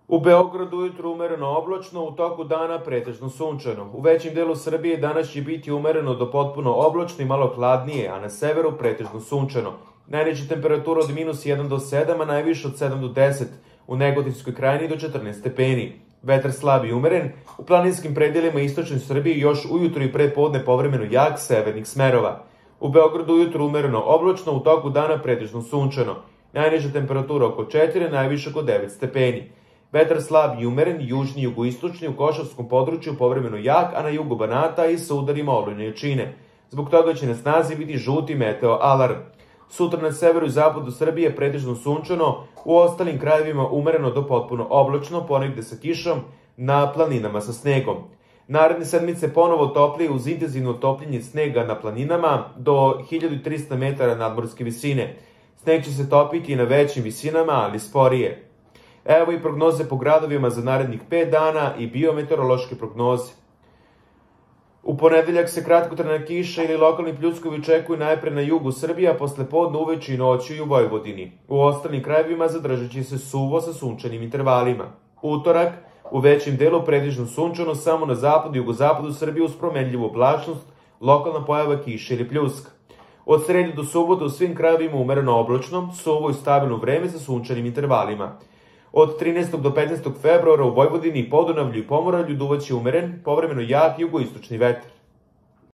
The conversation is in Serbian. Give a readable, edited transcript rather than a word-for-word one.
U Beogradu ujutru umereno oblačno, u toku dana pretežno sunčano. U većem delu Srbije danas će biti umereno do potpuno oblačno i malo hladnije, a na severu pretežno sunčano. Najniža temperatura od -1 do 7, a najviše od 7 do 10, u Negotinskoj krajini do 14 stepeni. Vetar slab i umeren, u planinskim predelima istočne Srbije još ujutru i pre podne povremeno jak severnih smerova. U Beogradu ujutru umereno oblačno, u toku dana pretežno sunčano. Najniža temperatura oko 4, najviše oko 9 stepeni. Vetar slab i umeren, južni i jugoistočni, u Košavskom području povremeno jak, a na jugu Banata i sa udarima olujne jačine. Zbog toga će na snazi biti žuti meteo alarm. Sutra na severu i zapadu Srbije pretežno sunčano, u ostalim krajevima umereno do potpuno oblačno, ponegde sa kišom, na planinama sa snegom. Naredne sedmice ponovo toplije uz intenzivno topljenje snega na planinama do 1300 metara nadmorske visine. Sneg će se topiti i na većim visinama, ali sporije. Evo i prognoze po gradovima za narednih 5 dana i biometeorološke prognoze. U ponedeljak se kratkotrajna kiša ili lokalni pljuskovi očekuju najpre na jugu Srbije, a posle podne uveče i noću i u Vojvodini. U ostalim krajevima zadržat će se suvo sa sunčanim intervalima. Utorak, u većem delu pretežno sunčano, samo na zapadu i jugozapadu Srbije uz promenljivu oblačnost, lokalna pojava kiše ili pljuska. Od srede do subote u svim krajevima umereno oblačno, suvo i stabilno vreme sa sunčanim intervalima. Od 13. do 15. februara u Vojvodini, Podunavlju i Pomoravlju duvaće umeren, povremeno jak jugoistočni vetar.